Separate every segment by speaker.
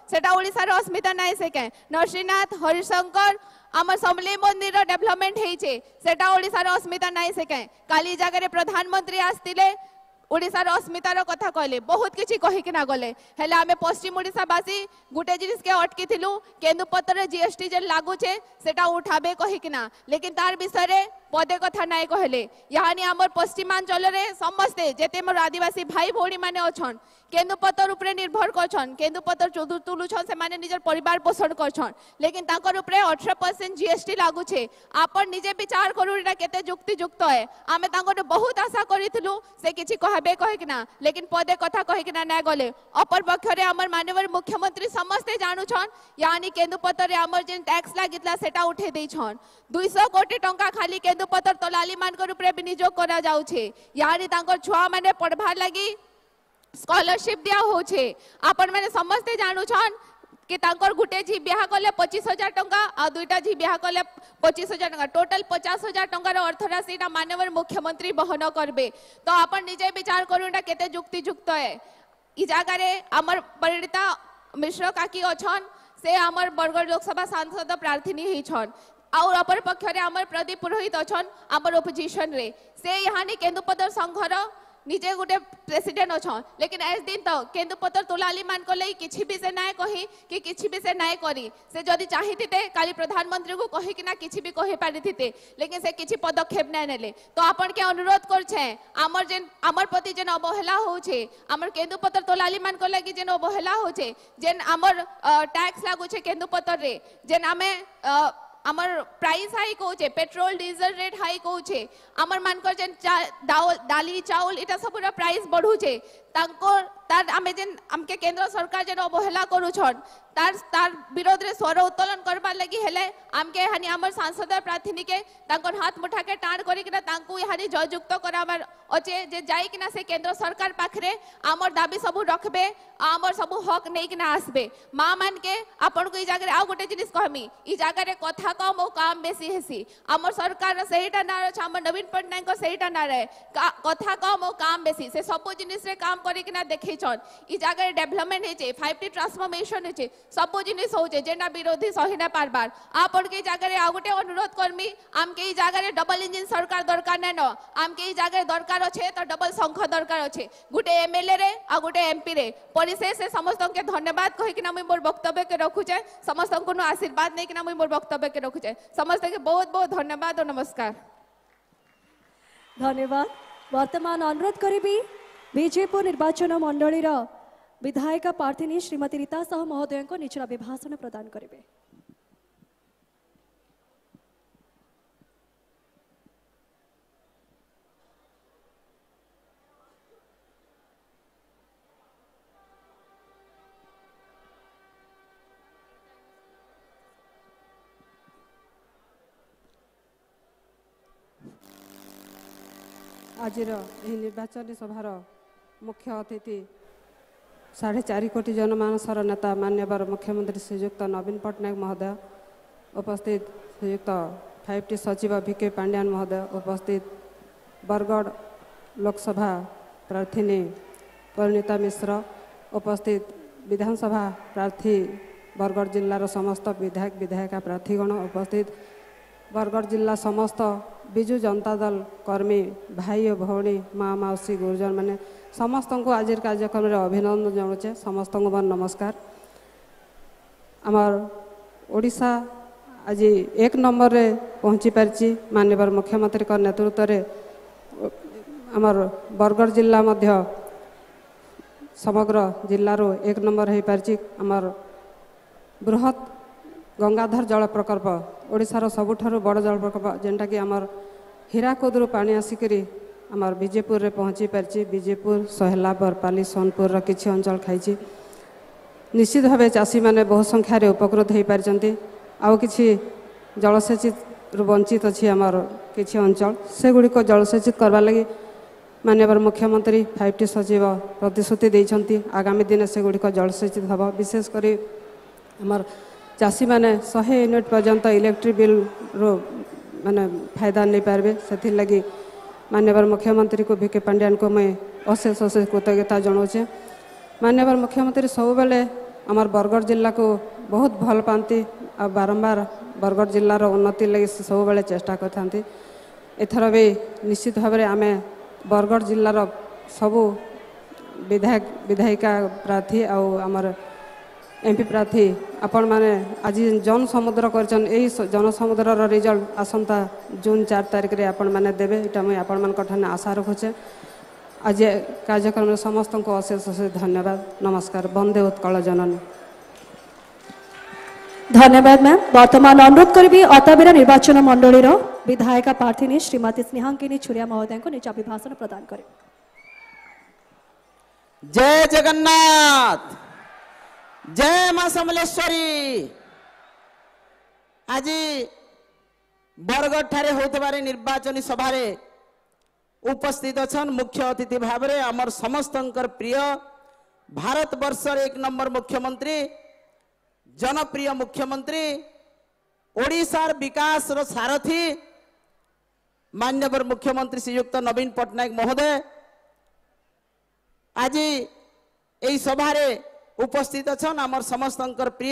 Speaker 1: सेटा ओडिशार अस्मिता नाई से के नरसिंहनाथ हरिशंकर आम समलेई मंदिर डेवलपमेंट होइछे सेटा ओडिशार अस्मिता नाई से के काली जगह प्रधानमंत्री आसतिले ओडिशार अस्मितार कथा कहले बहुत किसी कहीकिना गले हेले आमे पश्चिम ओडिशावासी गोटे जिनिस के अटकी थिलु केन्दुपत्र जीएसटी जे लागू छे सेटा उठाबे कहीकिना लेकिन तार विषय पदे कथा नाई कहले यानी आमर पश्चिमांचल रे समस्ते जेते मोर आदिवासी भाई भौणी माने अछन केन्दुपत्र उपरे निर्भर करछन केन्दुपत्र चौधुर तुलुछन से माने निजर परिवार पोषण करछन लेकिन ताकर उपरे 18% जीएसटी लागू छे आपण निजे विचार करू एटा केते युक्तियुक्त है आमे तांकर बहुत आशा करिथिलु से किछि कहबे कहिकिना लेकिन पदे कथा कहिकिना ना गले अपर पक्ष रे हमर माननीय मुख्यमंत्री समस्ते जानुछन यानी केन्दुपत्र रे हमर जे टैक्स लागितला सेटा उठे देछन 200 कोटी टंका खाली केन्दुपत्र तलाली मानकर उपरे विनियोग करा जाउछे यानी तांकर छुआ माने पढ़वा लागि स्कॉलरशिप दिया होछे आपण माने समस्ते जानुछन कि तांकर गुटे झी ब्याह कले 25,000 टंका आ दुईटा झी ब्याह कले 25,000 टंका टोटल 50,000 टंकार अर्थराशि माननीय मुख्यमंत्री बहन करबे तो आपण निजे विचार करूटा केते युक्तियुक्त है ई जगह रे हमर परिणीता मिश्र काकी अछन से हमर बरगढ़ लोकसभा सांसद प्रार्थी होइछन और अपर पक्ष रे हमर प्रदीप पुरोहित अछन हमर ओपोजिशन रे से यहानी केन्दुपत्र संघर निजे गोटे प्रेसिडेंट अच्छा लेकिन आज दिन तो केन्दुपत्र तुलाली मान को लई किछि भी से नाय कही कि किछि भी से नाय करी से जदि चाहिथिते काली प्रधानमंत्री को कहि कि ना किछि भी कहि पारिथिते लेकिन से किछि पदक्षेप नै नेले तो आपण के अनुरोध करछे हमर प्रति जेन अवहेला होछे हमर केन्दुपत्र तुलाली मान को लगी जेन अवहेला होछे जेन हमर टैक्स लागू छे केन्दुपत्र रे जेन हमें आमर प्राइस हाई कहूचे पेट्रोल डीजल रेट हाई कहूचे आमर मानकर जेन दाली चाउल इटा सब प्राइस बढ़ुचे तार आमे जेन हमके केंद्र सरकार जेन अवहेला करूछन तार विरोध रे स्वर उत्तोलन करबा लगी हेले हमके हानि हमर सांसद प्रार्थी के तांकर हाथ मुठा के टाण करी कि तांकु हानि जययुक्त कराबार अचे जे जाई कि ना से केंद्र सरकार पाखरे हमर दाबी सब रखबे हमर सब हक नै कि ना आसबे मां मान के आपन को ई जगह आ गोटे जिनिस कहमी ई जगह रे कथा कम और काम बेसी हेसी हमर सरकार सेहीटा ना रे हमर नवीन पटनायक को सेहीटा ना रे कथा कम और काम बेसी से सब जिनिस रे काम करी कि ना देखै छन ई जगह रे डेवलपमेंट हेचे 5T ट्रांसफॉर्मेशन हेचे सब जिनिस होचे जेना विरोधी सहिना पारबार आपन के जगह रे आ गोटे अनुरोध करमी हमके ई जगह रे डबल इंजन सरकार दरकार नै न हमके ई जगह दरकार अछि तो डबल संख दरकार अछि गुटे एमएलए रे आ गुटे एमपी रे परिशेष से समस्त के धन्यवाद कहि कि ना मैं मोर वक्तव्य के रखुचे समस्त को आशीर्वाद नै कि ना मैं मोर वक्तव्य के रखुचे समस्त के बहुत बहुत धन्यवाद और नमस्कार
Speaker 2: धन्यवाद वर्तमान अनुरोध करी बीजेपी निर्वाचन मंडली विधायिका प्रार्थी श्रीमती रीता साहू महोदय को निचर अभिभाषण प्रदान करेंगे।
Speaker 3: आज निर्वाचन सभार मुख्य अतिथि 4.5 कोटी जनमानसर नेता मान्यवर मुख्यमंत्री श्रीयुक्त नवीन पटनायक महोदय उपस्थित श्रीयुक्त 5T सचिव VK पांड्यान महोदय उपस्थित बरगढ़ लोकसभा प्रार्थी परिणीता मिश्र उपस्थित विधानसभा प्रार्थी बरगढ़ जिलार समस्त विधायक विधायिका प्रार्थीगण उपस्थित बरगढ़ जिला समस्त विजु जनता दल कर्मी भाई और भौणी माँ मौसी गुरुजन मैंने समस्त को आज कार्यक्रम में अभिनंदन जनाऊे समस्त को मोर नमस्कार। आमर ओडिशा आज 1 नंबर रे पहुँची पारी माननीय मुख्यमंत्री नेतृत्व रे आमर बरगढ़ जिला मध्य समग्र जिल्लारो 1 नंबर हो पारी आमर बृहत गंगाधर जल प्रकल्प ओडिशार सबुठारु बड़ जल प्रकल्प जेनटा कि आमर हीराकुदरू पानी आसिकरी आमर विजेपुर रे पहुँची पारी विजेपुर सहेला बरपाली सोनपुर किछि अंचल खाई निश्चित भाव चाषी मैंने बहुत संख्यार उपकृत हो पारी आउ कि जलसेचित वंचित अच्छी आमर किछि अंचल से गुड़िक जलसेचित करवा लगी माननीय मुख्यमंत्री 5T सचिव प्रतिश्रुति देइछंती आगामी दिन से गुड़िक जलसेचित हम विशेषकर आमर चाषी मैंने 100 यूनिट पर्यंत इलेक्ट्रिक बिल रो माने फायदा नहीं पारे से लगी माननीय मुख्यमंत्री को VK पांड्यान को मैं अशेष अशेष कृतज्ञता जनाऊे। माननीय मुख्यमंत्री सब बेले आमर बरगढ़ जिला को बहुत भल पाती आ बारंबार बरगढ़ जिलार उन्नति लगी सब बेले चेष्टा करथांती। एथर भी निश्चित भाव में आमे बरगढ़ जिलार सबू विधायक विधायिका प्रार्थी आमर एमपी प्रार्थी आपण माने आज जन समुद्र करछन। एही जन समुद्र रिजल्ट आसंता जून 4 तारिख रे आपण माने देबे एटा मैं आपण मान कठाने आशा रखुछे। आज कार्यक्रम में समस्त को अशेष अशेष धन्यवाद। नमस्कार। वंदे उत्कल जननी।
Speaker 2: धन्यवाद मैम। वर्तमान अनुरोध करी अताबिरा निर्वाचन मंडली विधायिका प्रार्थी श्रीमती स्नेहांकिनी छुरिया महोदय को निज अभिभाषण प्रदान करें।
Speaker 4: जय जगन्नाथ, जय मां समलेश्वरी। आज बरगढ़ ठारे होतबारे निर्वाचन सभा उपस्थित अछन मुख्य अतिथि भाव में आमर समस्तंकर प्रिय भारत वर्षर 1 नंबर मुख्यमंत्री जनप्रिय मुख्यमंत्री ओडिशार विकास रो सारथी मान्यवर मुख्यमंत्री श्रीयुक्त नवीन पट्टनायक महोदय आज यही सभा उपस्थित अछन। आमर समस्तंकर प्रिय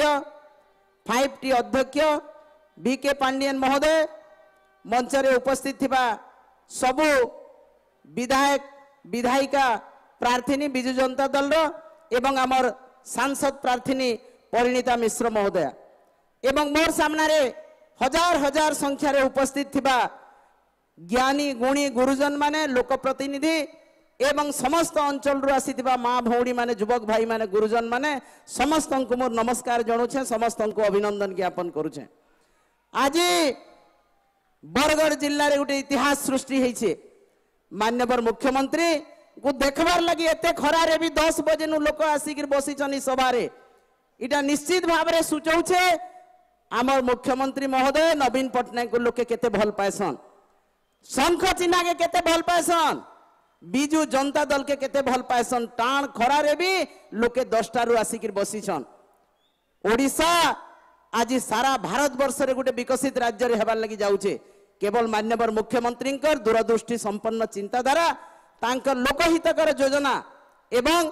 Speaker 4: 5T अध्यक्ष बीके पांडियन महोदय मंच रे उपस्थित थिबा सबु विधायक विधायिका प्रार्थिनी बिजु जनता दल एवं आमर सांसद प्रार्थिनी परिणीता मिश्र महोदय एवं मोर सामने रे हजार हजार संख्या रे उपस्थित थिबा ज्ञानी गुणी गुरुजन माने लोक प्रतिनिधि एवं समस्त अंचल रु आसीथिबा माँ भौणी माने युवक भाई माने गुरुजन माने समस्त को मोर नमस्कार जणुछे। समस्त को अभिनंदन ज्ञापन करुछे। आज बरगढ़ जिल्ला रे गोटे इतिहास सृष्टि हेइछे। मान्यवर मुख्यमंत्री को देखबार लगी एते खरारे भी 10 बजे नु लोक आसिक बसिछन सभा रे। इटा निश्चित भाव में सूचौछे आमर मुख्यमंत्री महोदय नवीन पट्टनायक को लोके केते भल पाएसन, शंख चिन्हा के केते भल पाएसन, बिजु जनता दल के केते भल पाएसन। टाण खरारे भी लोके 10टा रु आसिक बसिछन। ओडिशा आज सारा भारत वर्ष रे गोटे विकसित राज्य रे हेबार लगी जाउछे। केवल मान्यवर मुख्यमंत्री दूरदृष्टि संपन्न चिंताधारा तांकर लोकहितकर योजना एवं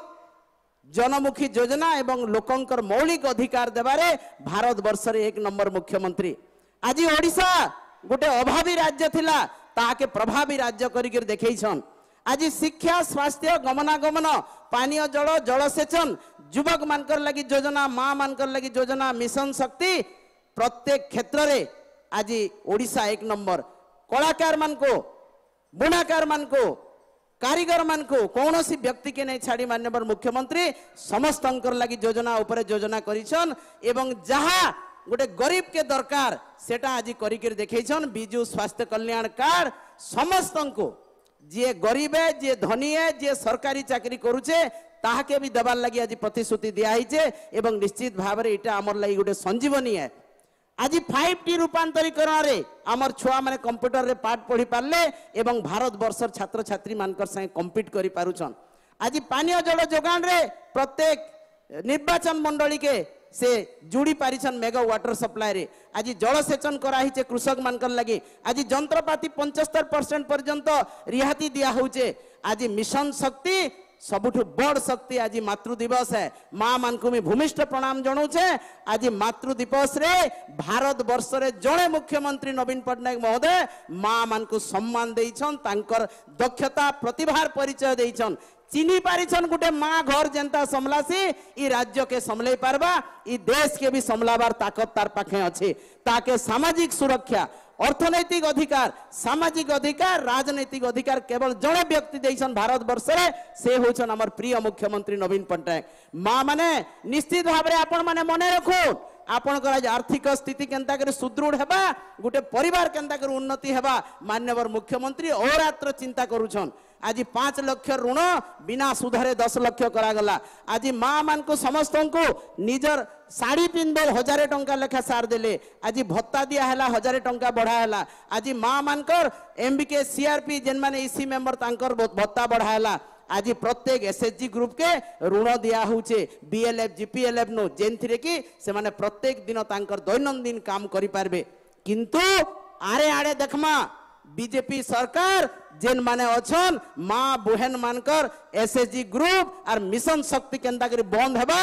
Speaker 4: जनमुखी योजना एवं लोकंकर मौलिक अधिकार देवारे भारत वर्ष रे 1 नंबर मुख्यमंत्री। आज ओडिशा गोटे अभावी राज्य थिला ताके प्रभावी राज्य करिकर देखैछन। आज शिक्षा स्वास्थ्य गमनागमन पानीय जल जलसेचन युवक मानकर लगी योजना माँ मानकर लगी योजना मिशन शक्ति प्रत्येक क्षेत्र रे आज ओडिशा 1 नंबर। कलाकार मान को बुनाकार मान को कारीगर मान को कौन सी व्यक्ति के नहीं छाड़ी मान्यवर मुख्यमंत्री समस्त लगी योजना उपरे योजना करिछन एवं जहाँ गोटे गरीब के दरकार सेटा आज करिकर देखैछन। बिजु स्वास्थ्य कल्याण कार्ड समस्त को जे गरीब है जे धनी है जे सरकारी चाकरी करुचे ताहाके भी देवार लगी आज प्रतिश्रुति दिया है एवं निश्चित भाव में इटा आमर लगी गोटे संजीवनी है। आज 5T रूपांतरीकरण रे आमर छुआ माने कंप्यूटर रे पाठ पढ़ी पारले एवं भारत वर्षर छात्र छात्री मानकर संगे कम्पीट करि पारुछन। आज पानीय जल जोगान रे प्रत्येक निर्वाचन मंडली के से जुड़ी पारिछन मेगा वाटर सप्लाई रे। आज जलसेचन कराहिचे कृषक मानकर लगी। आज जंत्रपाति 75% पर्यंत रिहाती दिया होचे। आज मिशन शक्ति सबुठु बड़ शक्ति आज मातृ दिवस है। माँ मान को भूमिष्ठ प्रणाम जनाऊे। आज मातृ दिवस रे भारत वर्ष रे जड़े मुख्यमंत्री नवीन पट्टनायक महोदय माँ मान को सम्मान देइछन, तांकर दक्षता प्रतिभार परिचय देइछन। चिन्ही पारिछन गोटे माँ घर जेंता समलासी ई राज्य के समलै पारबा, ई देश के भी समलाबार ताकत तार पाखे अच्छे। ताके सामाजिक सुरक्षा अर्थनैतिक अधिकार सामाजिक अधिकार राजनैतिक अधिकार केवल जड़े व्यक्ति देइछन भारत वर्ष रे से होछन हमर प्रिय मुख्यमंत्री नवीन पट्टनायक। माँ माने निश्चित भाव में आपण माने मने रखो आपणकर आज आर्थिक स्थिति केंता कर सुदृढ़ हेबा गोटे परिवार केंता कर उन्नति हेबा मान्यवर मुख्यमंत्री अहोरात्र चिंता करूछन। आज 5 लाख ऋण बिना सुधरे 10 लाख करागला। आज माँ मान को समस्त को निजर साड़ी पिंधे 1000 टंका लेखा सार देले। आज भत्ता दिया है 1000 टंका बढ़ाला। आज माँ मानकर एमबीके सीआरपी जेन माने इसी मेंबर तांकर भत्ता बढ़ाला। आज प्रत्येक एसएचजी ग्रुप के ऋण दिया होचे बीएलएफ जीपीएलएफ नो जेन थिरे कि से माने प्रत्येक दिन तांकर दैनंदिन काम करि पारबे। किंतु आरे आड़े देखमा बीजेपी सरकार जेन माने अछन माँ बहन मानकर एसएचजी ग्रुप और मिशन शक्ति केंता करी बंद हेबा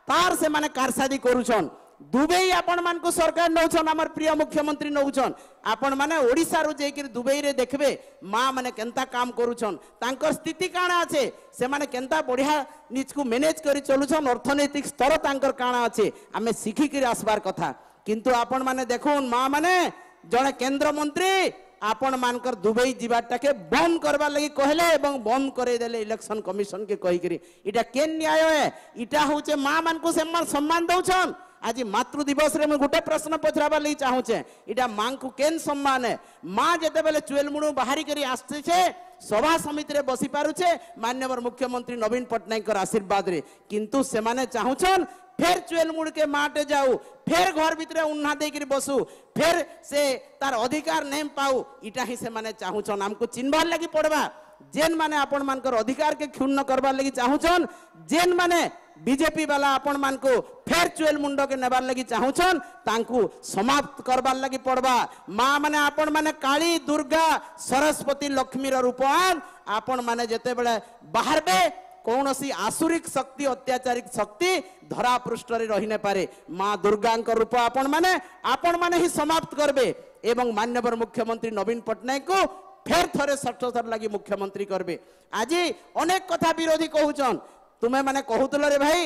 Speaker 4: तार से माने कारसादी करूछन दुबई आपण मान को सरकार नौछन हमर प्रिय मुख्यमंत्री नौछन आपण माने ओडिसा रो जेकिर दुबई रे देखबे मां माने केनता काम करूछन तांकर स्थिति काना আছে से माने केनता बढ़िया निज को मैनेज करी चलुछन अर्थनैतिक स्तर तांकर काना আছে हमें सिखी के आसबार कथा किंतु आपण माने देखुन मां माने जने केंद्र मंत्री आपण मानकर दुबई जीवाटा के बंद करबा लगी कहले एवं बंद करे देले इलेक्शन कमिशन के कहि करी इटा केन न्याय है इटा होचे मां मान को सम्मान दउछन आज मातृ दिवस रे मैं गोटे प्रश्न पचराबा लगी चाहूचे इटा मां को केन सम्मान है मां जेते बेले चुएलमुणु बाहरी करी आस्ते छे सभा समिति रे बसी पारुछे माननीय मुख्यमंत्री नवीन पटनायक आशीर्वाद रे किंतु से माने चाहूछन फिर चुएलमुड़ के माटे जाऊ फिर घर भीतर उन्ना देकर बसू फिर से तार अधिकार नहीं पाऊ इटा ही से माने चाहूछन हमको चिन्हबार लगी पड़वा जेन माने आपण मानकर अधिकार के क्षुण्ण करबार लगी चाहूछन जेन माने बीजेपी वाला आपण मान को फिर चुएल मुंड के नेबार लगी चाहूछन तांकू समाप्त करबार लगी पड़वा मां माने आपण माने काली दुर्गा सरस्वती लक्ष्मी रो रूपवान आपण माने जेते बेले बाहरबे कौन सी आसुरिक शक्ति अत्याचारिक शक्ति धरा पृष्ठ रे रही न पारे मां दुर्गा रूप आपण माने ही समाप्त करबे एवं माननीय मुख्यमंत्री नवीन पटनायक को फेर थरे 60 थर लगी मुख्यमंत्री करबे आज अनेक कथा विरोधी कहूचन तुम्हें माने कहूतल रे भाई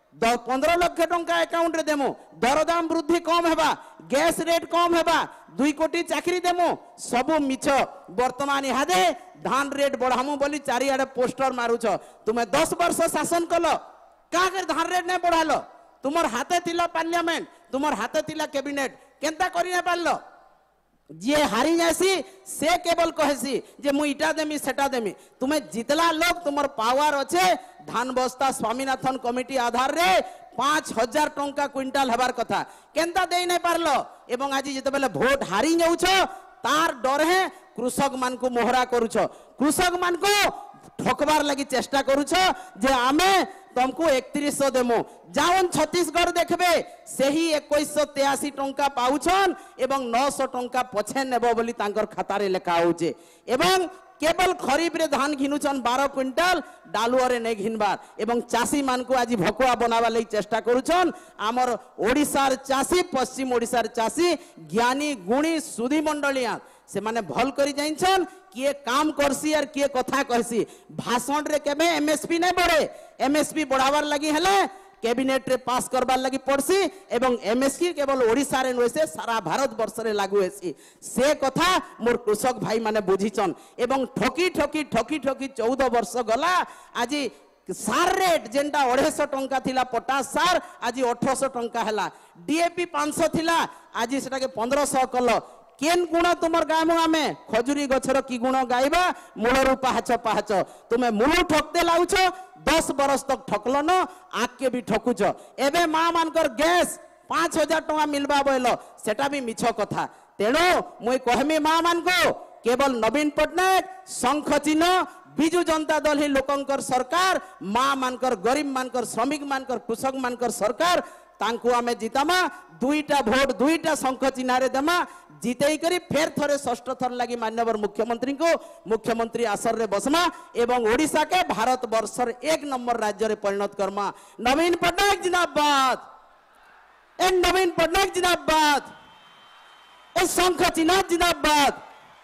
Speaker 4: 15 लाख टंका अकाउंट रे देमु दरदाम वृद्धि कम हेबा गैस रेट कम हेबा 2 कोटी चाकरी देमु सबु मिछ वर्तमान इहादे धान रेट बढ़ामु बोली चारिआडे पोस्टर मारुछ तुम्हें 10 वर्ष शासन कल का कर धान रेट नहीं बढ़ालो तुमर हाथे थिला पार्लियामेंट तुमर हाथे थिला कैबिनेट केनता करि न पारलो जे हारी जासी से केवल कहसी जे मु इटा देमी सेटा देमी तुम्हें जितला लोग तुमर पावर अच्छे धान बस्ता स्वामीनाथन कमिटी आधार रे 5000 टंका क्विंटाल हबार कथा केनता दे नहीं पारलो एवं आज जिते बेले वोट हारी जाउछ तार डर है कृषक मान को मोहरा करूछ कृषक मान को ठकबार लगी चेष्टा करूछ जे आमे तुमको 3100 देमो जावन छत्तीसगढ़ देखबे सेही 2183 टंका पाउछन एवं 900 टंका पछे नेबो बोली तांकर खाता रे लेखा होचे एवं केवल खरीफ रे धान घिनुछन 12 क्विंटाल डालुआ रे नहीं घिनबार एवं चासी मान को आज भकुआ बनावा लई चेष्टा करूछन आमर ओडिसार चासी पश्चिम ओडिसार चासी ज्ञानी गुणी सुधी मंडलिया से माने भल करी जाइछन किए काम करसी और किए कथा कहसी भाषण रे केबे एमएसपी नहीं बढ़े एमएसपी बढ़ावार लगी हेले कैबिनेट रे पास करबार लगी पड़सी एवं एमएसपी केवल ओडिसा रे नसे सारा भारत वर्ष रे लागू हेसी से कथा मोर कृषक भाई माने बुझीचन एवं ठकी ठकी ठकी ठकी 14 वर्ष गला आज सार रेट जेनटा 250 टंका थिला पोटास सार आज 1800 टंका हैला डीएपी 500 थिला आज सेटा के 1500 कल केन गुण तुमर गाम आमे खजुरी गछर की गुण गाइबा मूलरू पाहच पाहच तुम्हें मूलू ठकते लाउछ 10 बरस तक ठकल न आग के भी ठकुच एबे मां मानकर गैस 5000 टंका मिलबा बोलो सेटा भी मिछ कथा तेणु मुई कहमी मां मान को केवल नवीन पटनायक शंख चिन्ह बिजु जनता दल ही लोकंकर सरकार मां मानकर गरीब मानकर श्रमिक मानकर कृषक मानकर सरकार तांको आमे जितामा 2टा भोट 2टा शंख चिन्ह रे देमा जितेई करी फेर थरे 6 थर लगी माननीय मुख्यमंत्री को मुख्यमंत्री आसन रे बसमा एवं ओडिशा के भारत वर्षर 1 नंबर राज्य रे परिणत करमा नवीन पटनायक जिंदाबाद ए नवीन पटनायक जिंदाबाद ए शंख चिन्ह जिंदाबाद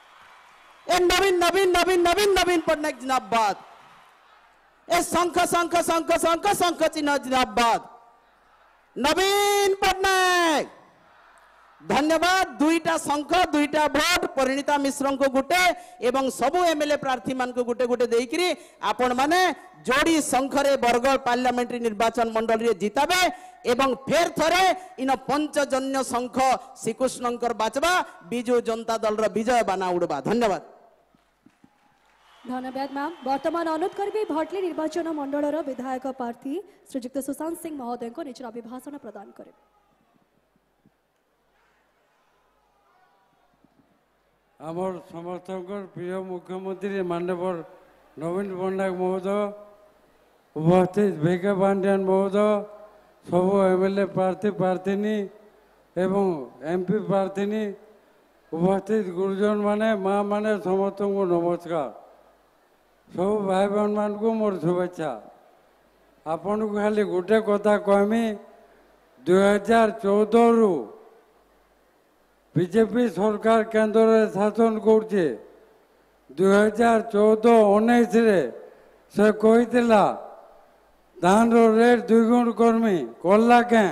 Speaker 4: ए नवीन नवीन नवीन नवीन नवीन पटनायक जिंदाबाद ए शंख शंख शंख शंख शंख चिन्ह जिंदाबाद नवीन पटनायक धन्यवाद 2टा शंख 2टा भोट परिणीता मिश्र को गुटे एवं सबु एमएलए प्रार्थी मान को गुटे गुटे देइकरी आपण माने जोड़ी शंख रे बरगढ़ पार्लियामेंट्री निर्वाचन मंडल रे जिताबे एवं फेर थरे इन पंचजन्य शंख श्रीकृष्णकर बाचबा बिजु जनता दल रो विजय बाना उड़बा धन्यवाद
Speaker 2: धन्यवाद मैम वर्तमान अनुरोध करी भटली निर्वाचन मंडल विधायक प्रार्थी श्रीजुक्त सुशांत सिंह महोदय को निजर अभिभाषण प्रदान करे
Speaker 5: आमर समर्थक प्रिय मुख्यमंत्री माननीय नवीन पटनायक महोदय उपस्थित भिके पांडियान महोदय सबु एमएलए प्रार्थी प्रार्थीनी एवं एमपी प्रार्थीनी उपस्थित गुरुजन माने माँ माने समस्त को नमस्कार सब भाई बहन मान को मोर शुभेच्छा आपन को खाली गोटे कथा कहमी 2014 रु बीजेपी सरकार केंद्र में शासन करछे 2014-19 रे से कहितला धान रेट 2 गुण करमी कला के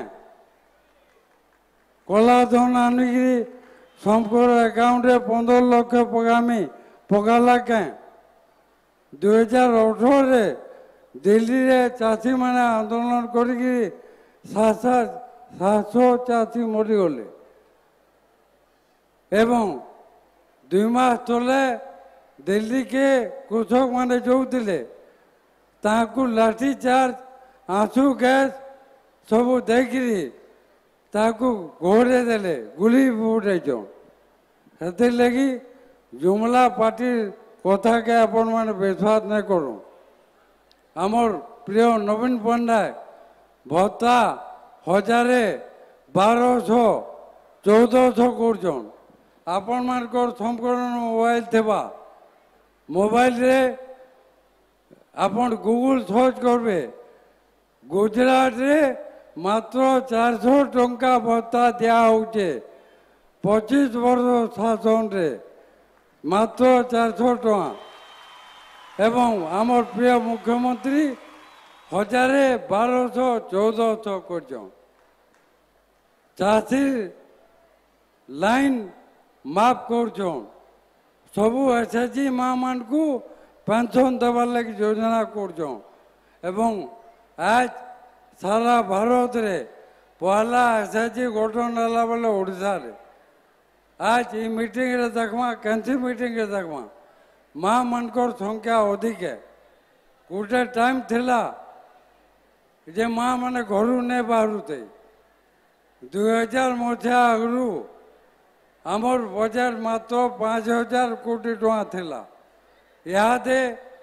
Speaker 5: कला धन आनिकी समकर अकाउंट रे 15 लाख पगामी पगाला के 2018 रे दिल्ली रे चाषी माने आंदोलन करिकी 700 चाषी मरी गले एवं 2 मास तले दिल्ली के कृषक माने जोतिले ताकू लाठी चार्ज आंसू गैस सब देखिरी ताकू घोड़े देले गुली फुटे से लगी जुमला पार्टी कथा के आपण मैंने विश्वास नहीं करूँ आमर प्रिय नवीन पट्टनायक भत्ता 1000-1200-1400 कर आपण मानकर संपूर्ण मोबाइल थिबा मोबाइल रे आपण गूगल सर्च करबे गुजरात रे मात्र 400 टंका भत्ता दिया होचे 25 वर्ष शासन रे मात्र 400 टका एवं आमर प्रिय मुख्यमंत्री 1000-1200-1400 कर चाषी लाइन माफ कर सबू एसएचजी माँ मान को पेंशन देवार लगी योजना कर आज सारा भारत रे पहला एसएचजी गठन है बेले ओडिशा रे आज ये मीटिंग रे देखमा कैंसी मीटिंग रे देखमा माँ मानकर संख्या अधिक है गोटे टाइम थिला जे माँ माने घर नहीं बाहरुते 2000 मसीहा आगु आमर बजट मात्र 5000 कोटी टका थिला यादे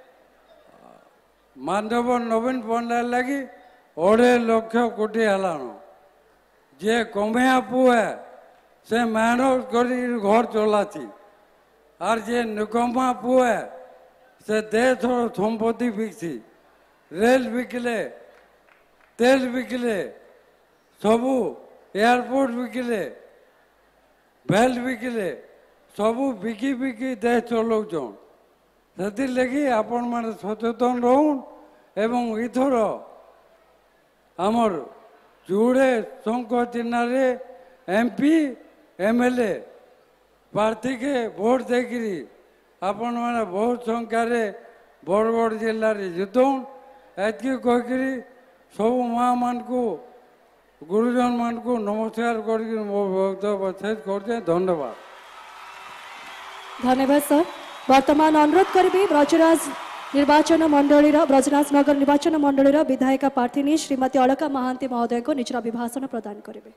Speaker 5: मानव नवीन पट्टनायक लगी 2.5 लाख कोटी हलान जे कमिया पुए से मेहनत कर घर चलाची और जे निकम्मा पुए से देश और संपत्ति बिकसी रेल बिकले तेल बिकले सबू एयरपोर्ट बिकले बेल बिकले सबू बिकी बिकी देश चलाउछन से लगी आपण मैंने सचेतन रहून एवं इथर आमर जुड़े शंख चिन्ह एमपी एमएलए प्रार्थी के भोट देखिरी आपण मैंने बहुत संख्यार बरगढ़ जिले में जितुन एतकी कहकरी सब माँ मान को गुरुजन मान को नमस्कार कर मो वक्तव्य शेष करते धन्यवाद
Speaker 2: धन्यवाद सर वर्तमान अनुरोध करी ब्रजराज निर्वाचन मंडली ब्रजराज नगर निर्वाचन मंडली विधायिका प्रार्थी श्रीमती अलका महांती महोदय को निजर अभिभाषण प्रदान करेंगे।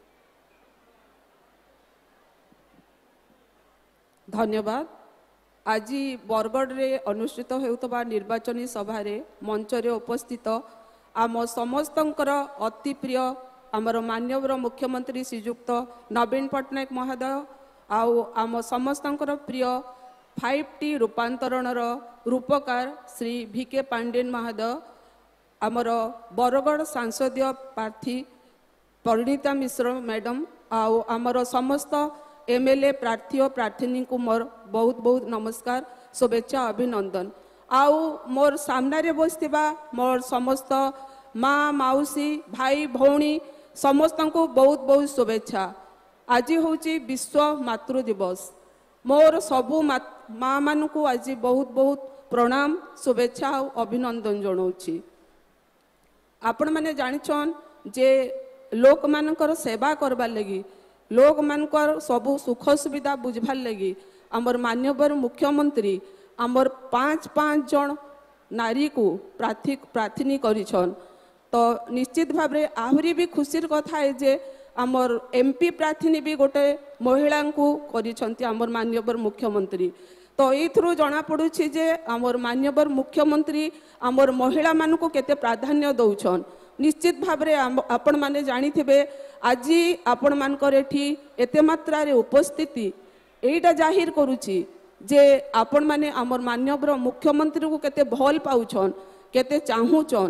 Speaker 3: धन्यवाद। आज बरगढ़ रे अनुष्ठित होउतबा निर्वाचनी सभा रे मंच रे उपस्थित आम समस्तंकर अति प्रिय आमर माननीय मुख्यमंत्री श्रीयुक्त नवीन पट्टनायक महोदय आउ आम समस्तंकर प्रिय 5T रूपांतरण रूपकार श्री VK पांडेन महोदय आमर बरगढ़ सांसदीय प्रार्थी परिणीता मिश्र मैडम आउ आमर समस्त एमएलए प्रार्थी और प्रार्थी को मोर बहुत बहुत नमस्कार शुभेच्छा अभिनंदन आउ मोर सामने बसथिबा मोर समस्त माँ माउसी भाई भौणी समस्त को बहुत बहुत शुभेच्छा। आज हूँ विश्व मातृ दिवस मोर सबू माँ मान को आज बहुत बहुत प्रणाम शुभेच्छा और अभिनंदन जनाऊँगी। आपण मैंने जानिछन जे लोक मानकर सेवा करबार लगी लोक मानकर सबू सुख सुविधा बुझबार लगी आमर माननीय मुख्यमंत्री आमर 5 जन नारी को प्रार्थी करिछन तो निश्चित भाव में आहरी भी खुशी कथा है जे आमर एमपी प्रार्थी भी गोटे महिला को करिछंती आमर माननीय मुख्यमंत्री तो ये जना पड़ुछि जे आमर माननीय मुख्यमंत्री आमर महिला मान को केते प्राधान्य दौछन। निश्चित भाव में आपण माने जानी थिबे आज आपण मानकर एठी एते मात्रा रे उपस्थिति एटा जाहिर करूछि जे आपण माने आमर माननीय मुख्यमंत्री को केते भल पाउछन केते चाहूछन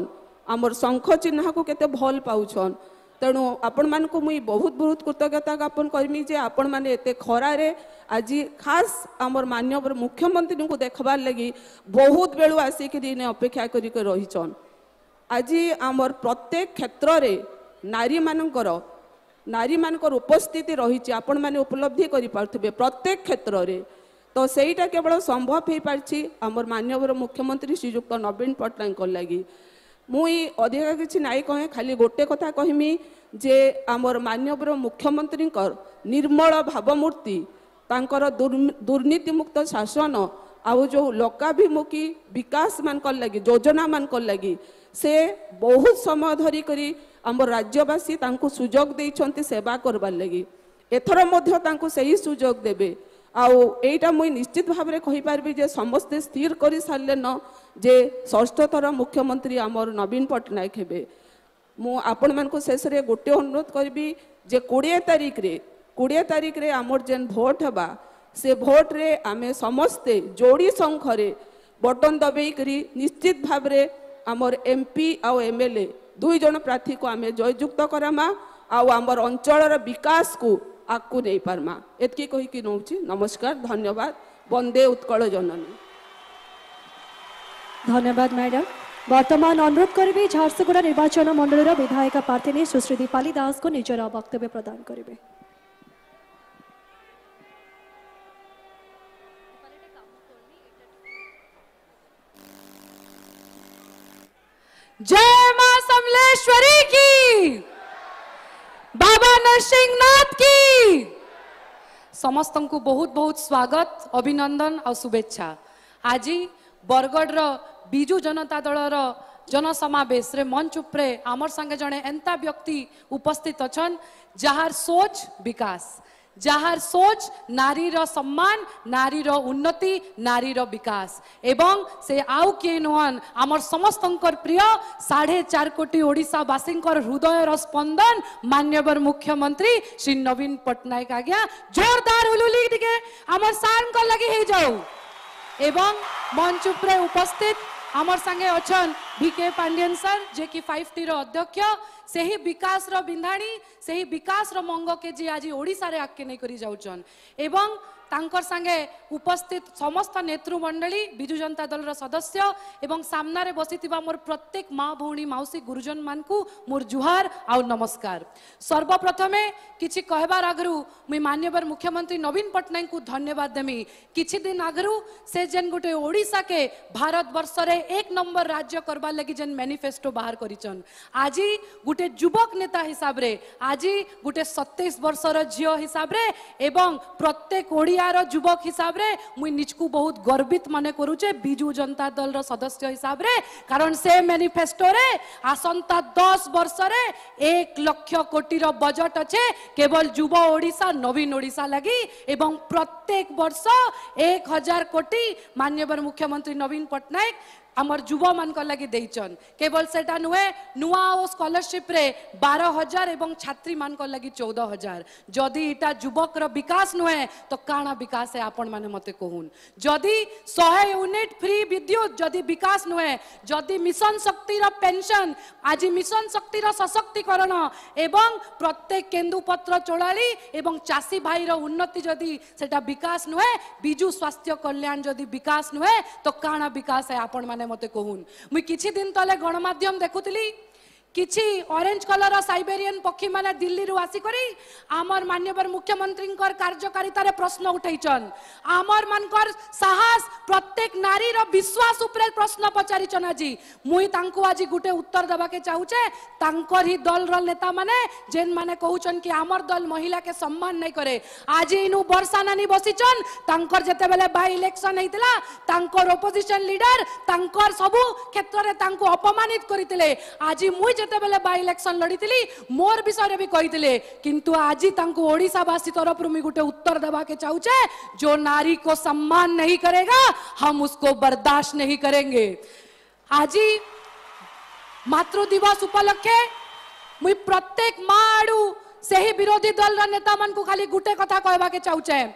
Speaker 3: आमर शंख चिन्ह को केते भल पाउछन तेणु आपण मानक मुई बहुत बहुत कृतज्ञता ज्ञापन करमी जे आपण माने एते खरारे आज खास आमर माननीय मुख्यमंत्री को देखबार लगी बहुत बेलू आसिक अपेक्षा करके रहीछन। आज आमर प्रत्येक क्षेत्र रे नारी मानकर उपस्थिति रही आपण माने उपलब्धि करि पारथबे प्रत्येक क्षेत्र रे तो सेटा केवल संभव हो पारछि आमर माननीय मुख्यमंत्री श्रीयुक्त नवीन पट्टनायक लगी मुई अधिक किसी नाई कहे खाली गोटे कथा कहमी जे आमर माननीय मुख्यमंत्री निर्मल भावमूर्ति तांकर दुर्नीति मुक्त शासन आउ जो लोकाभिमुखी विकास मान लगी योजना मान लगी से बहुत समय धरी करी आमर राज्यवासी तांको सुजोग देइछन्ति सेवा करबार लगी एथर मध्य तांको सही सुजोग देबे आउ एटा मुई निश्चित भाव में कहि पारबी जे समस्ते स्थिर करि सारले न जे षष्ठ थर मुख्यमंत्री आमर नवीन पट्टनायक हेबे मु आपण मान को शेष रे गोटे अनुरोध करबी जे 20 तारीख रे आमर जेन भोट हबा से भोट रे आमे समस्ते जोड़ी संखरे बटन दबेई करी निश्चित भाव रे आमर एमपी आउ एमएलए 2 जन प्रार्थी को आमे जययुक्त करामा आउ आमर अंचल विकास को आकु नहीं पारमा एतकी कही कि नौची नमस्कार धन्यवाद वंदे उत्कल जननी।
Speaker 2: धन्यवाद मैडम। वर्तमान अनुरोध करी झारसुगुड़ा निर्वाचन मंडल विधायक प्रार्थी सुश्री दीपाली दास को निजर वक्तव्य प्रदान करेंगे।
Speaker 6: जय मां समलेश्वरी की, बाबा नरसिंहनाथ की। समस्त को बहुत बहुत स्वागत अभिनंदन और शुभेच्छा। आज बरगढ़ बिजु जनता दल जनसमावेश रे मंच उपरे आमर संगे जड़े एंता व्यक्ति उपस्थित अछन जहार सोच विकास, जहार सोच नारी रो सम्मान, नारी रो उन्नति, नारी रो विकास एवं से आउ किए नुहन आमर समस्तंकर प्रिय 4.5 कोटी ओडिशा वासिंकर हृदय रो स्पंदन माननीय मुख्यमंत्री श्री नवीन पट्टनायक आज्ञा जोरदार उलुली दिके आमर सान को लगी हे जाऊ एवं मंच उपरे उपस्थित आमर संगे अछन बीके पांडियन सर जे कि 5T रो अध्यक्ष से ही विकास रो बिंधाणी से ही विकास रो मंग के जी आज ओडिसा रे आके नै करी जाउछन एवं तांकर संगे उपस्थित समस्त नेतृमंडली बिजु जनता दल रो सदस्य एवं सामना रे बसिथिबा मोर प्रत्येक माँ भौणी माउसी गुरुजन मान को मोर जुहार आ नमस्कार। सर्वप्रथमे किछि कहबार आगरु मुई माननीय मुख्यमंत्री नवीन पट्टनायक को धन्यवाद देमी। किछि दिन आगरु से जेन गोटे ओडिशा के भारत वर्ष रे 1 नंबर राज्य करबा लगी जेन मैनिफेस्टो बाहर करिचन आज गोटे युवक नेता हिसाब रे आज गोटे 27 वर्ष रो झियो हिसाब रे एवं प्रत्येक ओडियार युवक हिसाब रे मुई निजकू बहुत गर्वित माने करूचे बिजु जनता दल रो सदस्य हिसाब रे कारण से मैनिफेस्टो रे आसंता 10 वर्ष रे 1 लाख कोटी रो बजट अच्छे केवल युव ओडिशा नवीन ओडिशा लगी एवं प्रत्येक वर्ष 1000 कोटी माननीय मुख्यमंत्री नवीन पट्टनायक आमर युव मान लगी देचन केवल सेटा नुहे नुआ ओ स्कॉलरशिप रे 12,000 एवं छात्री मान लगी 14,000 जदि इटा युवक रो विकास नुहे तो काना विकास है आपण माने मते कहून जदि 100 यूनिट फ्री विद्युत जदि विकास नुहे जदि मिशन शक्ति रो पेंशन आज मिशन शक्ति रो सशक्तिकरण एवं प्रत्येक केंदुपत्र चोलाली एवं चासी भाई रो उन्नति जदि सेटा विकास नुहे बिजु स्वास्थ्य कल्याण जदि विकास नुहे तो काना विकास है आपण माने मते कहून मुई किछि दिन तले गणमाध्यम देखुतली किछि ऑरेंज कलर साइबेरियन पक्षी माने दिल्ली रु आसी करी आमर माननीय मुख्यमंत्री कार्यकारिता रे प्रश्न उठैचन आमर मानकर साहस प्रत्येक नारी रो विश्वास उपरे प्रश्न पचारिचन आज मुई तांको आज गुटे उत्तर देबा के चाहूचे तांकर ही दल रो नेता माने जेन माने कहउचन कि आमर दल महिला के सम्मान नहीं करे आज इनु वर्षा नानी बसिचन तांकर जते बेले बाय इलेक्शन हेतिला तांकर ओपोजिशन लीडर तांकर सबु क्षेत्र रे तांको अपमानित करितिले आज मुई जते बेले बाय इलेक्शन लड़ीतिली मोर विषय भी कहितिले किंतु आज तांको ओडिसावासी तरफ रु मी गुटे उत्तर देबा के चाहूचे जो नारी को सम्मान नहीं करेगा हम उसको बर्दाश्त नहीं करेंगे। आज मातृ दिवस उपलक्षे मुई प्रत्येक माँ आड़ू से ही विरोधी दल नेता मान को खाली गुटे कथा कहबा के चाहूचे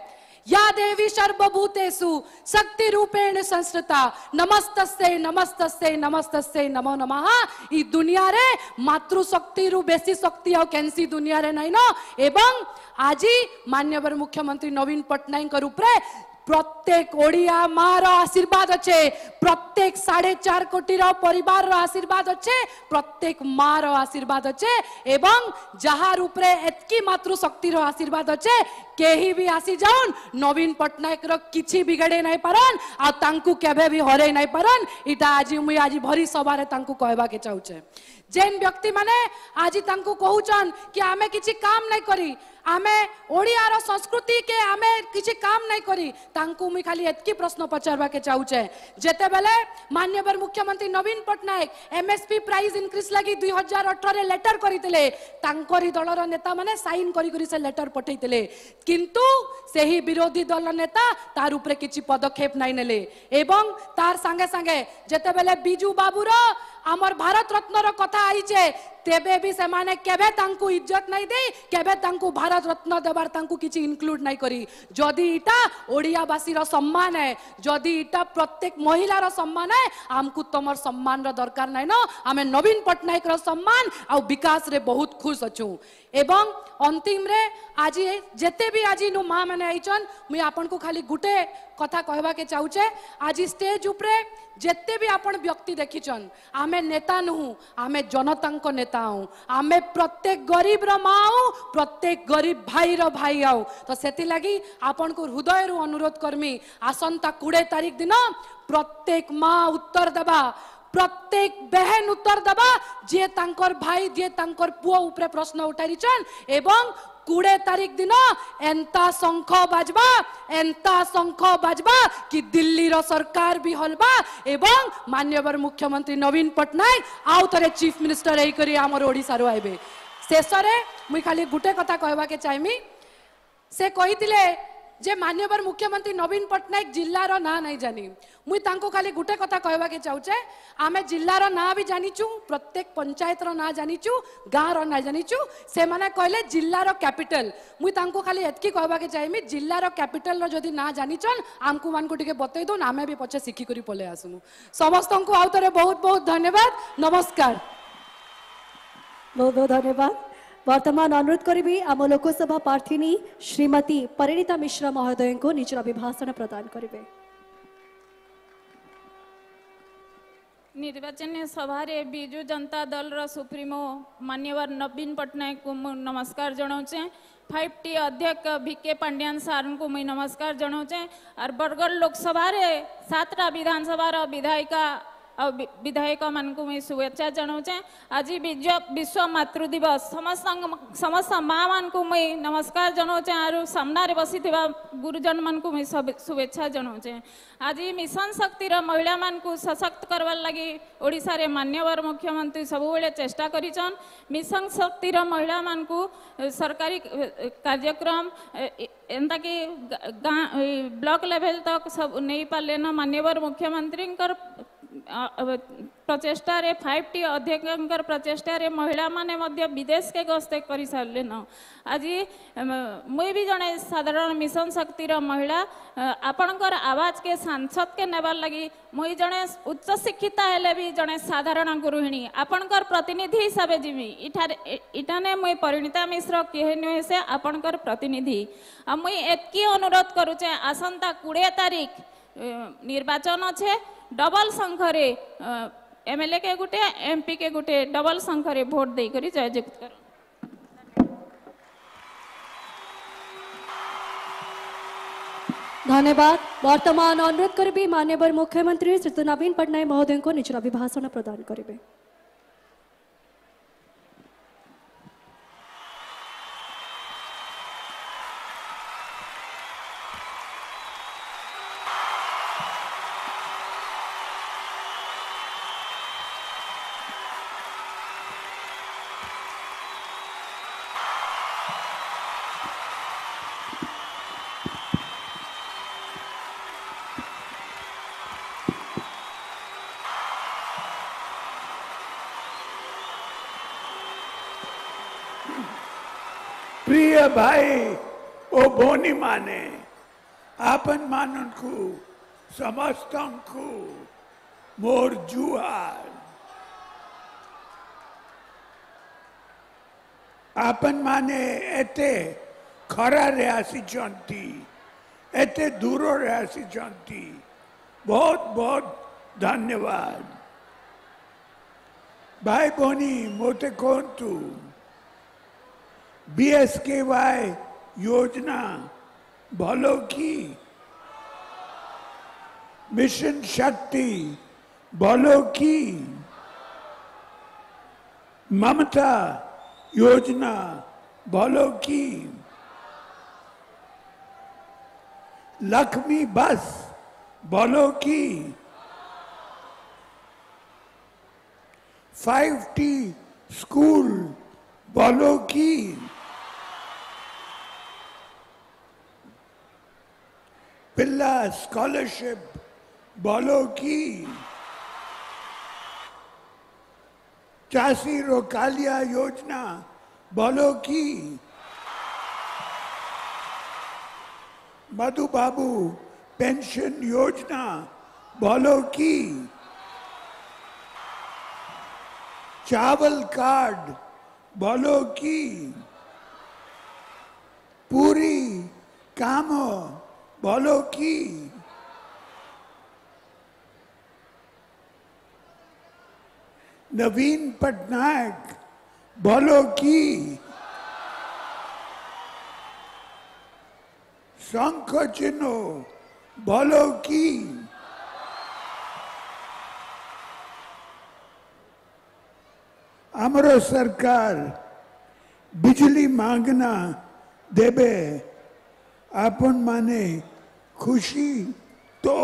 Speaker 6: या देवी सर्वभूतेषु शक्ति रूपेण संस्कृता नमस्तस्यै नमस्तस्यै नमस्तस्यै नमो नमः। ई दुनिया रे मातृशक्ति रु बेसी शक्ति आ केनसी दुनिया रे नहीं न। एवं आज माननीय मुख्यमंत्री नवीन पट्टनायक ऊपर प्रत्येक ओडिया मार आशीर्वाद अच्छे, प्रत्येक 4.5 कोटी परिवार आशीर्वाद अच्छे, प्रत्येक मार आशीर्वाद अच्छे एवं जहार उपरे एतकी मातृशक्ति आशीर्वाद अच्छे केही भी आसी जाउन नवीन पट्टनायक रो किछि बिगड़े नहीं पारन आ तांकू केबे भी हरे नहीं पारन। इटा आज मुई आज भरी सभा रे तांकू कहबा के चाहूचे जेन व्यक्ति माने आज तांकू कहूचन कि आमे किछि काम नहीं करी, आमे ओडियार संस्कृति के आमे किछि काम नहीं करी, तांकू मुई खाली एतकी प्रश्न पचारबा के चाहूचे जेते बेले माननीय मुख्यमंत्री Naveen Patnaik MSP price increase लगी 2018 रे लेटर करितले, तांकरी दलर नेता माने साइन करी करी से लेटर पठैतले किंतु सेही विरोधी दल नेता तार उपरे किछि पदक्षेप नहीं नेले एवं तार संगे संगे जेते बेले बिजू बाबूर आमर भारत रत्न रो कथा आइचे तेबे भी से माने केबे तांकू इज्जत नहीं दे, केबे तांकू भारत रत्न देबार तांकू किछि इंक्लूड नहीं करी। जदि इटा ओडियावासी रो सम्मान है, जदि इटा प्रत्येक महिला रो सम्मान है, आमकू तमर सम्मान रो दरकार नहीं न। आमे नवीन पट्टनायक रो सम्मान आ विकास रे बहुत खुश अछु एवं अंतिम रे आज जेते भी आज नु मां माने आइचन मुई आपन को खाली गुटे कथा कहबा के चाहूचे आज स्टेज उपरे जेते भी आपण व्यक्ति देखिचन आमे नेता नहु, आमे जनतांको नेता हूँ, आमे प्रत्येक गरीब रो माँ हूँ, प्रत्येक गरीब भाई रो भाई आऊ। तो सेति लगी आपण को हृदय रु अनुरोध करमी आसंता 20 तारीख दिन प्रत्येक माँ उत्तर देबा, प्रत्येक बहन उत्तर देबा जे तांकर भाई जे तांकर पुओ ऊपर प्रश्न उठारिचन एवं 20 तारीख दिन एंता शंख बाजबा, एंता शंख बाजबा कि दिल्ली रो सरकार भी हलबा एवं माननीय मुख्यमंत्री नवीन पट्टनायक आउ थरे चीफ मिनिस्टर एई करी हमर ओडिसा रो आइबे। शेष रे मुई खाली गुटे कथा कहबा के चाहमी से कहितिले जे माननीय मुख्यमंत्री नवीन पट्टनायक जिल्ला रो ना नहीं जानी, मुई तांको खाली गुटे कथा कहबा के चाहूचे आमे जिल्ला रो ना भी जानिचु, प्रत्येक पंचायत रो ना जानिचु, गाँ रो ना जानिचु, से माने कहले जिल्ला रो कैपिटल। मुई तांको खाली एतकी कहबा के चाहमी जिल्ला रो कैपिटल रो जदी ना जानिचन आमकु मानको टिके बतै दोन, आमे भी पछे सिखी करी पले आसुमु। समस्तन को आउतरे बहुत बहुत धन्यवाद, नमस्कार।
Speaker 2: बहुत बहुत धन्यवाद। वर्तमान अनुरोध करी आम लोकसभा प्रार्थी श्रीमती परिणीता मिश्रा महोदय को निजर अभिभाषण प्रदान करेंगे।
Speaker 7: निर्वाचन सभा बिजु जनता दल सुप्रीमो मान्यवर नवीन पट्टनायक को नमस्कार जनाऊे, 5T अध्यक्ष VK पांड्यान सार को मुई नमस्कार जनाऊे और बरगढ़ लोकसभा 7टा विधानसभा विधायिका विधायक मान को मुई शुभेच्छा जनाऊे। आज विश्व मातृ दिवस समस्त माँ मान को मुई नमस्कार जनाऊे और सामने बसी गुरुजन मान को मुई शुभेच्छा जनाऊे। आज मिशन शक्ति महिला मान को सशक्त करवार लगी ओडिशा रे मान्यवर मुख्यमंत्री सब बेले चेष्टा करिछन। मिशन शक्ति महिला मान को सरकारी कार्यक्रम एंता कि ब्लॉक लेवल तक सब नहीं पाले न। मान्यवर मुख्यमंत्री प्रचेष्टा 5T अध्यक्ष प्रचेष्टा महिला माने मध्य विदेश के गस्ते कर सारे न। आज मुई भी जड़े साधारण मिशन शक्ति महिला आपणकर आवाज के सांसद के नेबार लगी मुई जड़े उच्च शिक्षिता हेले भी जड़े साधारण गृहिणी आपणकर प्रतिनिधि हिसाब जीवी इठाने मुई परिणीता मिश्र किए नुहे से आपणकर प्रतिनिधि मुई एतकी अनुरोध करुचे आसंता 20 तारीख निर्वाचन अच्छे डबल संख्या MLA के गुटे MP के गुटे डबल संख्या भोट दे करी जयजुक्त कर।
Speaker 2: धन्यवाद। वर्तमान अनुरोध करी माननीय मुख्यमंत्री श्री नवीन पट्टनायक महोदय को निजर अभिभाषण प्रदान करेंगे।
Speaker 8: प्रिय भाई ओ बोनी माने आपन मानन को समस्तन को मोर जुहार। आपन माने एते खरा रे आसी चंती, एते दूर रे आसी चंती, बहुत बहुत धन्यवाद। भाई बहनी मोते कहतु BSKY योजना भलो की, मिशन शक्ति भलो की, ममता योजना भलो की, लक्ष्मी बस भलो की, 5T स्कूल भलो की, पिल्ला स्कॉलरशिप भलो की, चासी रो कालिया योजना भलो की, मधु बाबू पेंशन योजना भलो की, चावल कार्ड भलो की, पूरी काम भलो की, नवीन पटनायक भलो की, शंख चिन्ह भलो की, हमरो सरकार बिजली मांगना देबे आपन माने खुशी तो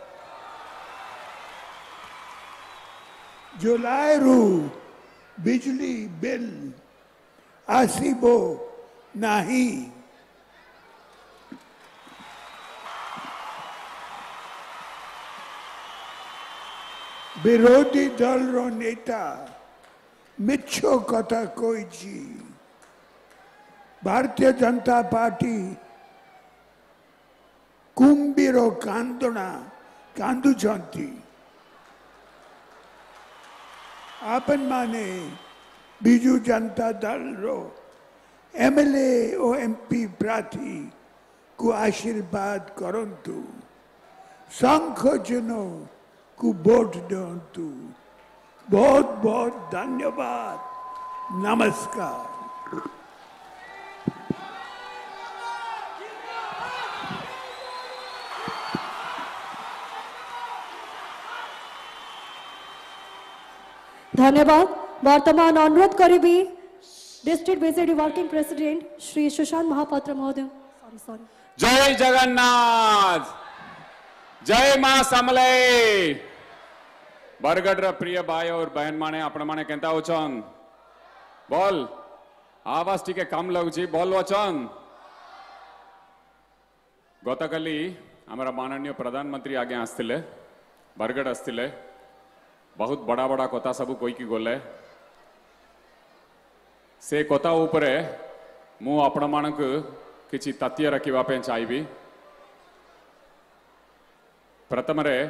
Speaker 8: जुलाई रू बिजली बिल आसीबो नहीं। विरोधी दल रो नेता मिच्छो कथा कोई जी भारतीय जनता पार्टी कुंभीरो कांदना कांदु चंती आपन माने बिजू जनता दल रो MLA ओ MP प्रार्थी को आशीर्वाद करंतु, शंख चिन्ह को वोट दंतु। बहुत बहुत धन्यवाद, नमस्कार।
Speaker 2: धन्यवाद। वर्तमान अनुरोध करी district BJD working president Shri Sushant Mahapatra महोदय। सॉरी
Speaker 9: जय जगन्नाथ, जय मां समले। बरगढ़ प्रिय भाई और बहन माने आपण माने केंता होचन बोल आवाज टिके कम लगुची बोल वचन। गतकाली हमारा माननीय प्रधानमंत्री आगे आसतिले बरगढ़ आसतिले बहुत बड़ा बड़ा कथा सब कोई की गले से कथा उपरे मु आपण मानक किछि तथ्य रखिबा पे चाहिबी। प्रथम रे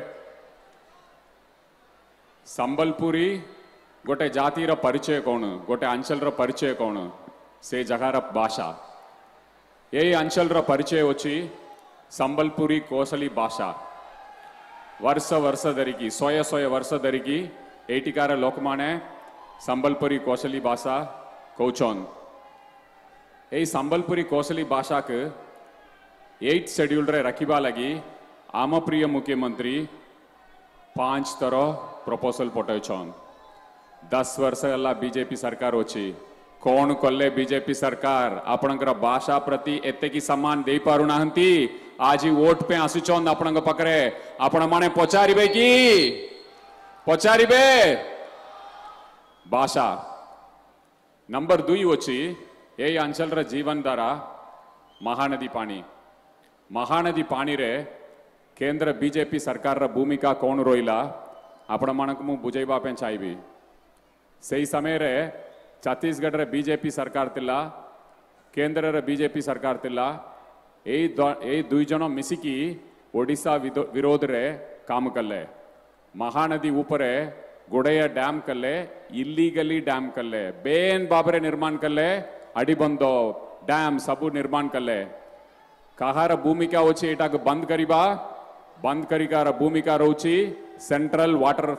Speaker 9: संबलपुरी गोटे जातिर परिचय कौन, गोटे अंचल परिचय कौन, से जगार भाषा यही अंचल परिचय होची संबलपुरी कोसली भाषा। वर्ष वर्ष धरिकी 100 वर्ष धरिकी एटिकार लोक माने संबलपुरी कोसली भाषा कौचन। यही संबलपुरी कोसली भाषा के 8 शेड्यूल रे रखिबा लगी आम प्रिय मुख्यमंत्री 5 तरह प्रपोजल पठाइछन। 10 वर्ष गला बीजेपी सरकार होची कौन कले बीजेपी सरकार आपणकर भाषा प्रति एते की सम्मान दे पारु नाहंती। आज ही वोट पे आसीचन आपणक पकरे आपण माने पचारिबे की पचारिबे भाषा। नंबर 2 होची ए अंचल रे जीवन धारा महानदी पानी। महानदी पानी रे केंद्र बीजेपी सरकार रा भूमिका कौन रोइला आपण मानक मु बुझाइबा पे चाहिबी। सही समय रे छत्तीसगढ़ रे बीजेपी सरकार तिला, केंद्र रे बीजेपी सरकार तिला। ए दुई जन मिसिकी ओडिशा विरोध रे काम कले महानदी ऊपर गोड़े डैम कले इलीगली डैम कले बेन बाबरे निर्माण कले अड़बंध डैम सबू निर्माण कले कहार भूमिका होची एटा बंद करिबा बंद करिकार भूमिका रोची central water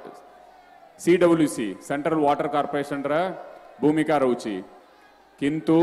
Speaker 9: CWC central water corporation रा भूमिका रोची किंतु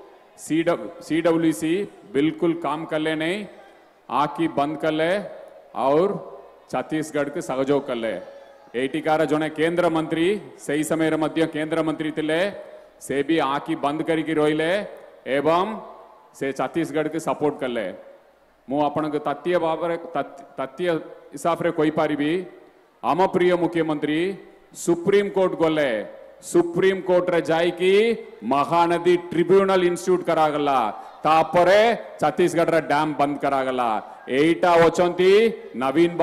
Speaker 9: CWC बिल्कुल काम करले नहीं आकी बंद करले और छत्तीसगढ़ के सहयोग करले एटिकार जोने केंद्र मंत्री सही समय मध्य केंद्र मंत्री थिले से भी आकी बंद करिकी रोइले एवं से छत्तीसगढ़ के सपोर्ट करले मु आपण तथ्य भाव तथ्य हिसाब रे कोई पारिबी आम प्रिय मुख्यमंत्री सुप्रीम कोर्ट गले सुप्रीम कोर्ट रे जाइकी महानदी ट्रिब्यूनल इंस्टीट्यूट करागला तापरे छत्तीसगढ़ रे डैम बंद करागला एटा होचंती नवीन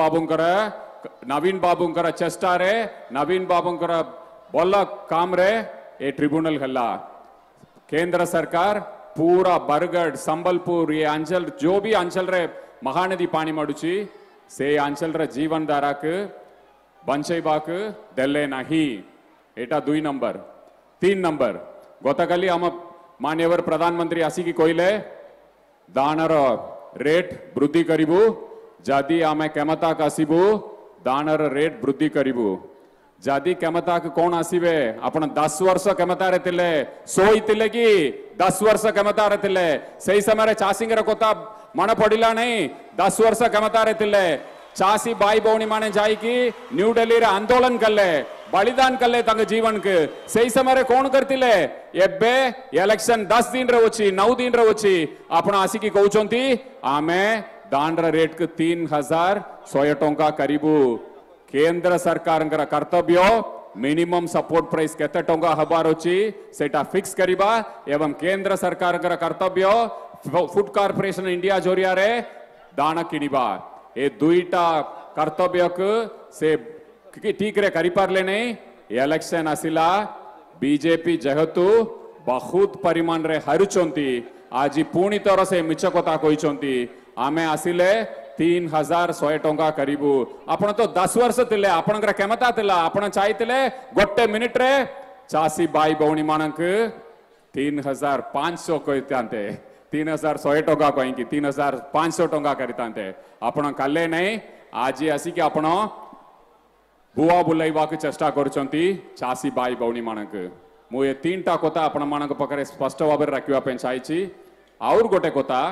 Speaker 9: बाबूंकर चेष्टा रे नवीन बाबूंकर बोल काम रे ए ट्रिब्यूनल हल्ला केंद्र सरकार पूरा बरगढ़ संबलपुर ये अंचल जो भी अंचल रे महानदी पानी मडुची से अंचल रे जीवन धारा के बंचैबाक देले नहीं एटा 2 नंबर 3 नंबर गतकाली हम मान्यवर प्रधानमंत्री आसिकी कहले दानर रेट वृद्धि करिबु जदि आमे क्षमता आसिबु दानर रेट वृद्धि करिबु जदि क्षमता कौन आसवे आपण 10 वर्ष क्षमता थिले सोईले कि 10 वर्ष क्षमता थिले सही समय चाषी कथा मन पड़ा नहीं 10 वर्ष क्षमता थिले चाषी भाई भौणी माने जाइकी न्यू दिल्ली रे आंदोलन कले बलिदान कले तंग जीवन के सही समय कौन करतिले एबे इलेक्शन 10 दिन रे होची 9 दिन रे होची आपण आसिकी कहउचंती आमे दांडर रेट के 3100 टंका करिबु केंद्र सरकार कर्तव्य मिनिमम सपोर्ट प्राइस केते टंका हबार अछि सेटा फिक्स करिबा एवं केंद्र सरकार कर्तव्य फूड कॉर्पोरेशन इंडिया जोरिया रे दाना किनिबा ए दुईटा कर्तव्य से ठीक रे करि पारले नहीं इलेक्शन आसिला बीजेपी जेहेतु बहुत परिमाण रे हारुचंती आज पुणी तरह से मिछ कथा कहिचंती आमे आसिले 3100 टंका करिबु आपण तो 10 वर्ष थिले आपनकर क्षमता थिला आपण चाहतिले गोटे मिनिट रे चासी भाई भौणी मानक 3500 कहितांते 3100 टंका कहिकी 3500 टंका करितांते आपण काले नहीं आज आसी कि आपण बुआ बुलाइबा के चेष्टा करचंती चासी भाई भौणी मानक मु ए 3टा कथा आपण मानक पकरे स्पष्ट भाव रखिबा पे चाहछि और गोटे कथा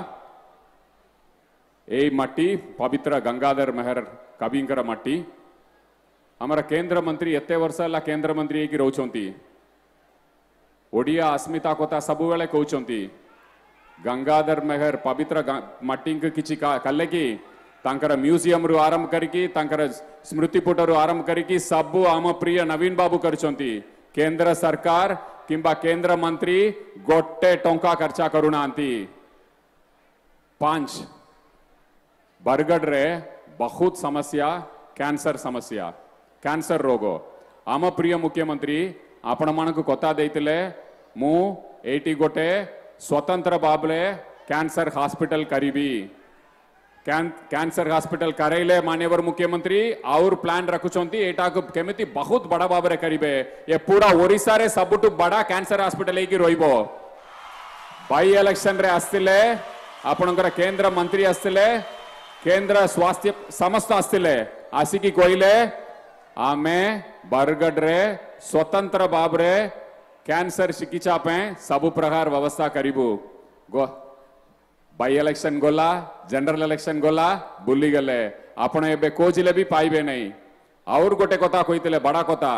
Speaker 9: ए मट्टी पवित्र गंगाधर मेहर कविंकर मट्टी हमारा केंद्र मंत्री एते वर्ष है केंद्र मंत्री की रोचंती ओडिया अस्मिता कथा सब बेले कहउचंती गंगाधर मेहर पवित्र मट्टी किछि कले कि तांकर म्यूजियम रु आरंभ करके तांकर स्मृतिपुट रु आरंभ करके सब आम प्रिय नवीन बाबू करचंती केंद्र सरकार किंबा केंद्र मंत्री गोटे टंका खर्चा करूनांती 5 बरगढ़ रे बहुत समस्या कैंसर रोग आम प्रिय मुख्यमंत्री आपण मानक कथा देइतिले मु एटी गोटे स्वतंत्र भाबले कैंसर हॉस्पिटल करीबी कैंसर हॉस्पिटल करैले मान्यवर मुख्यमंत्री और प्लान रखुचंती एटा केमिति बहुत बड़ा भाव रे करिवे ये पूरा ओडिसा रे सबटु बड़ा कैंसर हॉस्पिटल एकी रोइबो बाई इलेक्शन रे आस्तिले आपणकर केंद्र मंत्री आस्तिले केंद्र स्वास्थ्य समस्त आस्तिले आसिकी कहले आमे बरगढ़ रे स्वतंत्र भाव रे कैंसर चिकित्सा पे सब प्रकार व्यवस्था करिबु बाई इलेक्शन गला जनरल इलेक्शन गला बुली गले आपण एबे कोजिले भी पाइबे नहीं और गोटे कथा कहितले बड़ा कथा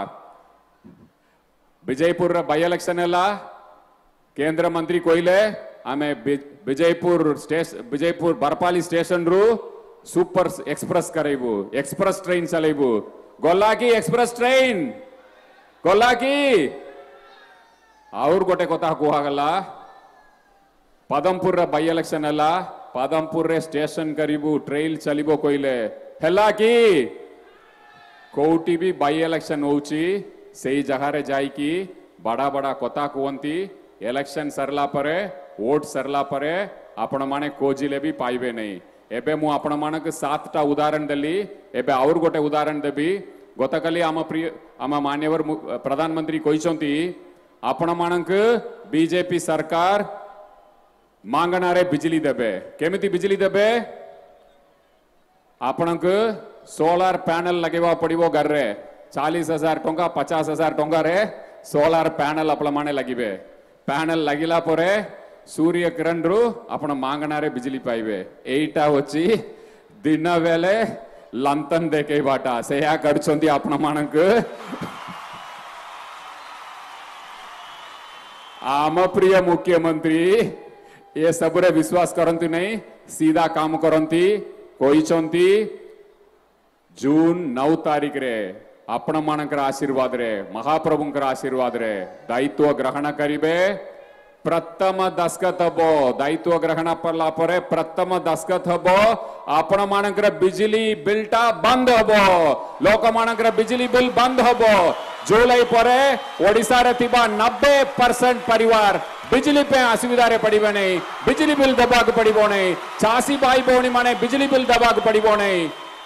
Speaker 9: विजयपुर रे बाई इलेक्शन हला केंद्र मंत्री कहले आमे विजयपुर बरपाली स्टेशन रु सुपर एक्सप्रेस करेबु एक्सप्रेस ट्रेन चलेबु गला की एक्सप्रेस ट्रेन गला की और गोटे कथा कुहा गला पदमपुर रे बाई इलेक्शन हला पदमपुर रे स्टेशन करीबू ट्रेल चलिबो कहले हला की कोटी भी बाई इलेक्शन होउची सेही जगह रे जाई की बड़ा बड़ा कथा कहंती इलेक्शन सरला परे वोट सरला परे आपण माने खोजिले भी पाइबे नहीं। एबे मु आपण मानक 7टा उदाहरण देली। एबे और गोटे उदाहरण देबी। गतकाली आम प्रिय आम मान्यवर प्रधानमंत्री कहिसंती आपण मानक बीजेपी सरकार मांगनारे बिजली देबे। केमिति बिजली देबे? आपणक सोलार पैनल लगेवा पड़िबो घर रे 40,000 टंका 50,000 टंका रे सोलार पैनल आपण माने लगिबे। पैनल लगिला परे सूर्य किरण रु आपण मांगनारे बिजली पाइबे। एटा होची दिन बेले लंतन देके बाटा से या करछंती आपण मानक आम प्रिय मुख्यमंत्री ये सबरे विश्वास करंती नहीं, सीधा काम करंती। कहिसंती जून 9 तारीख रे आपण मानकर आशीर्वाद रे महाप्रभुंकर आशीर्वाद रे दायित्व ग्रहण करिबे। प्रथम दस्खत हबो। दायित्व ग्रहण पड़ला परे प्रथम दस्खत हबो। आपण मानकर बिजली बिलटा बंद हबो। लोक मानकर बिजली बिल बंद हबो। जुलाई परे ओडिसा रे थिबा 90% परिवार बिजली पे असुविधा रे पड़िबे नहीं। बिजली बिल दबाक पड़िबो नहीं। चासी भाई भौणी माने बिजली बिल दबाक पड़िबो नहीं।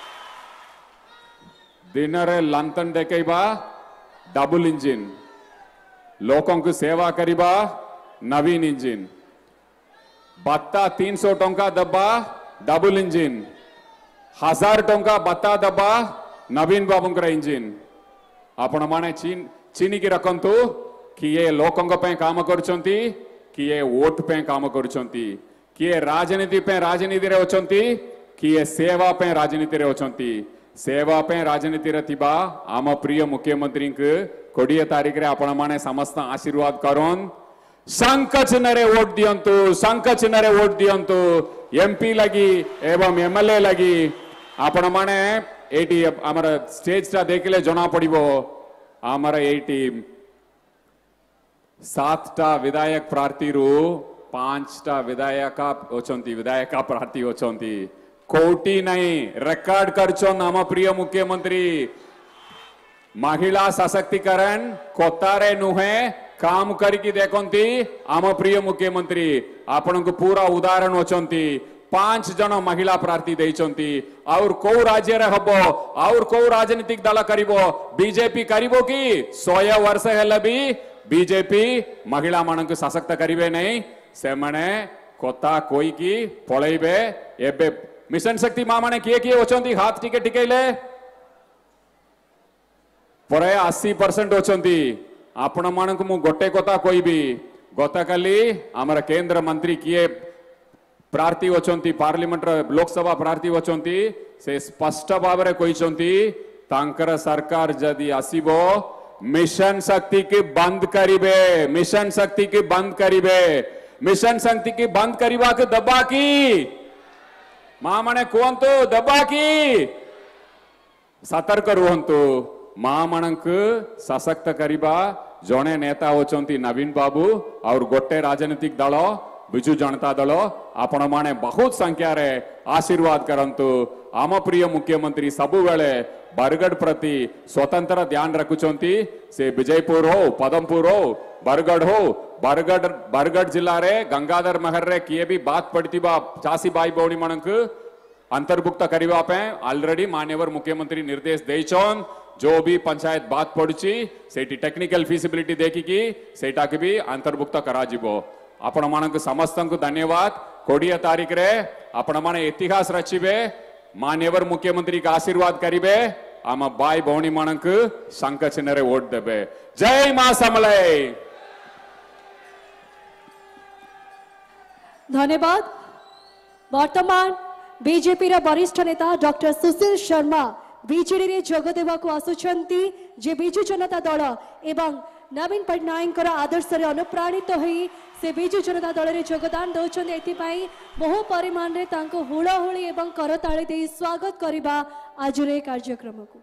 Speaker 9: दिन रे लंतन देखेबा डबल इंजिन। लोकों को सेवा करिबा नवीन इंजिन। बत्ता 300 टंका दबा डबल इंजिन। 1000 टंका बत्ता दबा नवीन बाबूंकर इंजिन। आपण माने चीनी की रखंतु कि ये लोकों पे काम करछंती कि ये वोट पे काम करछंती कि ये राजनीति पे राजनीति रे होचंती कि ये सेवा पे राजनीति रे होचंती। सेवा पे राजनीति रे थिबा आम प्रिय मुख्यमंत्री के 20 तारीख रे आपण माने समस्त आशीर्वाद करन शंख चिन्ह रे वोट दियंतु। शंख चिन्ह रे वोट दियंतु। एमपी लगी एवं एमएलए लगी आपण माने एटी हमर स्टेज टा देखले जना पड़िबो। हमर एटी 7टा विधायक प्रार्थी रु 5टा विधायका होचंती। विधायका प्रार्थी होचंती। कोटी नहीं रेकॉर्ड करछन आम प्रिय मुख्यमंत्री। महिला सशक्तिकरण कोतारे नुहे काम करके देखंती आम प्रिय मुख्यमंत्री। आपण को पूरा उदाहरण होचंती। 5 जन महिला प्रार्थी देइचंती। और को राज्य रे हबो और को राजनीतिक दल करिवो बीजेपी करिवो कि 100 वर्ष हेले भी बीजेपी महिला मानक सशक्त करिवे नहीं। से माने कोता कोई की पळैबे। एबे मिशन शक्ति मां माने किए होचंती हाथ टिके टिकेले परे 80% होचंती। आपण मानक मु गोटे कोता कोइबी। गतकाली हमर केंद्र मंत्री किए प्रार्थी होचंती पार्लिमेंट लोकसभा प्रार्थी होचंती से स्पष्ट भाव रे कहिसंती तांकर सरकार जदी आसीबो मिशन शक्ति की बंद करिबे। मिशन शक्ति की बंद करिबे। मिशन शक्ति की बंद करिबा के दबा की मां माने कोंतो दबा की सतर्क रुहंतु। मां मानक सशक्त करिबा जने नेता होचंती नवीन बाबू और गोटे राजनीतिक दल बिजु जनता दल। आपण माने बहुत संख्या रे आशीर्वाद करंतु। आम प्रिय मुख्यमंत्री सबु बेले बरगढ़ प्रति स्वतंत्र ध्यान रखुचंती। से विजयपुर हो पदमपुर हो बरगढ़ हो बरगढ़ जिला रे गंगाधर महर रे किए भी बात पड़ती बा चासी भाई भौणी मानक अंतर्भुक्त करिवा पे ऑलरेडी मान्यवर मुख्यमंत्री निर्देश देइछन। जो भी पंचायत बात पड़ुची सेठी टेक्निकल फिजिबिलिटी देखिकी सेटा के भी अंतर्भुक्त करा जिवो। आपण मानक समस्त को धन्यवाद। 20 तारीख रे आपण माने इतिहास रचिबे। मान्यवर मुख्यमंत्री का आशीर्वाद करिबे। आम भाई भौणी मानक शंख चिन्ह रे वोट देबे। जय मां समलय।
Speaker 2: धन्यवाद। वर्तमान बीजेपी रा वरिष्ठ नेता डॉक्टर सुशील शर्मा बीजेडी रे जोग देवा को आसुचंती जे बिजु जनता दल एवं नवीन पट्टनायक आदर्श रे अनुप्राणित होई से बिजु जनता दल रे योगदान दौरान एथिपाई बहु परिमाण रे तांको हुळहुळी एवं करताଳି दे स्वागत करिबा आज रे कार्यक्रम को।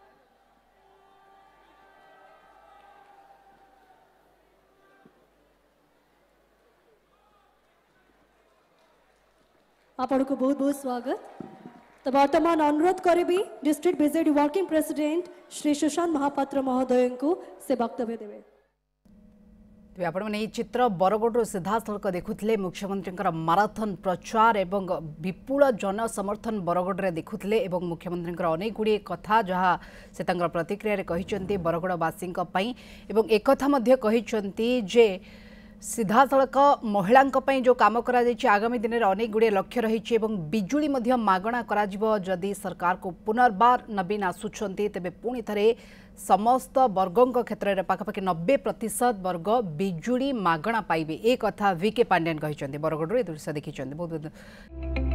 Speaker 2: आपण को बहुत बहुत स्वागत। तो वर्तमान अनुरोध करी district BJD working president Shri Sushant Mahapatra महोदय को से वक्तव्य देवे।
Speaker 10: तेज आपने चित्र बरगढ़ सीधा सड़क देखुले मुख्यमंत्री माराथन प्रचार एवं विपुल जन समर्थन बरगढ़ देखुले एवं मुख्यमंत्री अनेक गुड़िए कथा जहाँ से प्रतिक्रिया कहते बरगढ़वासी एवं एक जे सीधा सड़क महिला जो कम कर आगामी दिन में अनेक गुड़िए लक्ष्य रही बिजुली मागणा जदि सरकार को पुनर्बार नवीन आसुंच तेज पुणी थे समस्त वर्गों क्षेत्र में पाखापाखि 90% वर्ग बिजुली मागणा पाइबे एक कथा वीके पांड्यान कहते बरगढ़ दृश्य देखी बहुत बहुत